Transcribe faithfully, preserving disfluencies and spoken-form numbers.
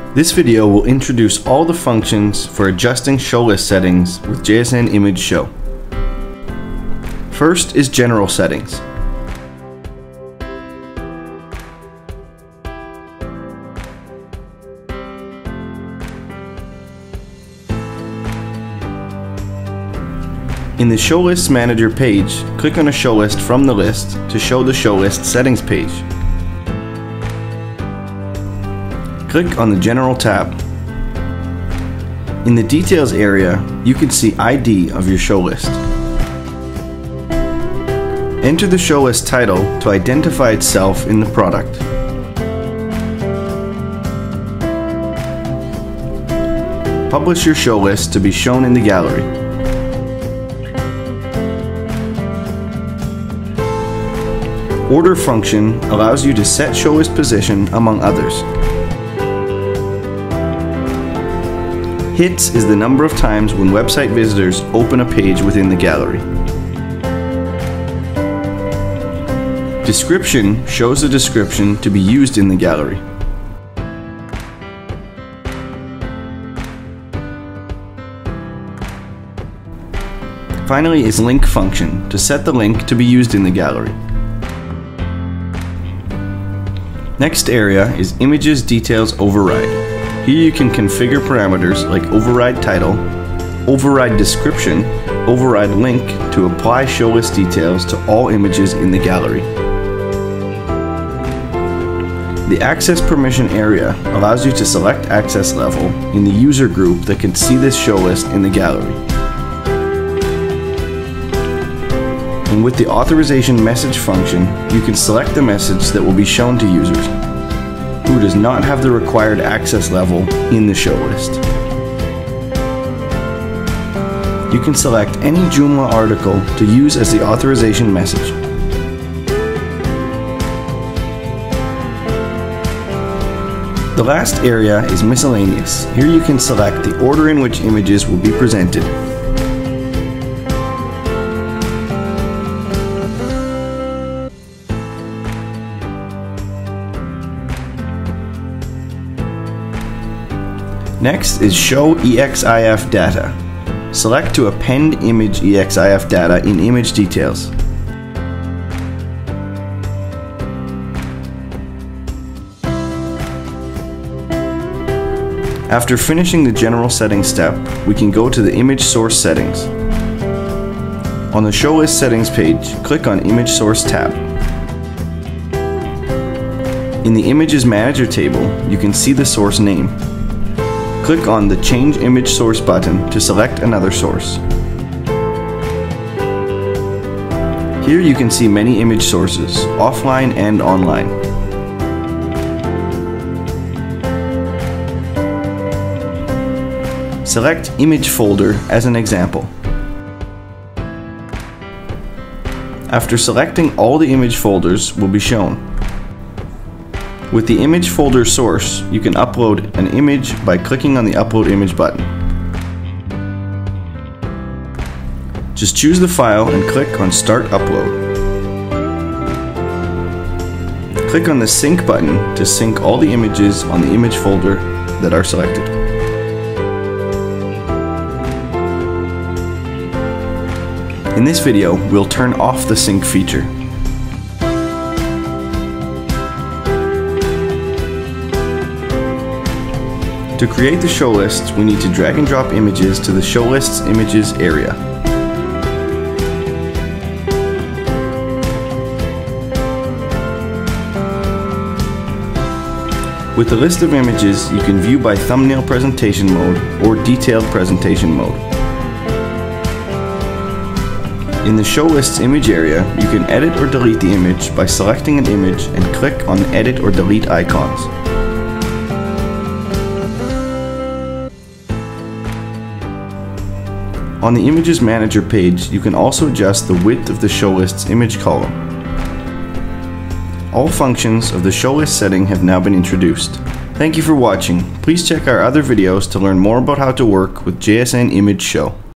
This video will introduce all the functions for adjusting show list settings with J S N ImageShow. First is General Settings. In the Show List Manager page, click on a show list from the list to show the show list settings page. Click on the General tab. In the Details area, you can see I D of your show list. Enter the show list title to identify itself in the product. Publish your show list to be shown in the gallery. Order function allows you to set show list position among others. Hits is the number of times when website visitors open a page within the gallery. Description shows the description to be used in the gallery. Finally is link function to set the link to be used in the gallery. Next area is Images Details Override. Here you can configure parameters like override title, override description, override link to apply show list details to all images in the gallery. The Access Permission area allows you to select access level in the user group that can see this show list in the gallery. And with the Authorization Message function, you can select the message that will be shown to users who does not have the required access level in the show list. You can select any Joomla article to use as the authorization message. The last area is Miscellaneous. Here you can select the order in which images will be presented. Next is Show E X I F Data. Select to append image E X I F data in Image Details. After finishing the General Settings step, we can go to the Image Source Settings. On the Show List Settings page, click on Image Source tab. In the Images Manager table, you can see the source name. Click on the Change Image Source button to select another source. Here you can see many image sources, offline and online. Select Image Folder as an example. After selecting, all the image folders will be shown. With the image folder source, you can upload an image by clicking on the Upload Image button. Just choose the file and click on Start Upload. Click on the Sync button to sync all the images on the image folder that are selected. In this video, we'll turn off the sync feature. To create the show lists, we need to drag and drop images to the Show Lists Images area. With the list of images, you can view by thumbnail presentation mode or detailed presentation mode. In the Show Lists image area, you can edit or delete the image by selecting an image and click on the Edit or Delete icons. On the Images Manager page, you can also adjust the width of the show list's image column. All functions of the show list setting have now been introduced. Thank you for watching. Please check our other videos to learn more about how to work with J S N ImageShow.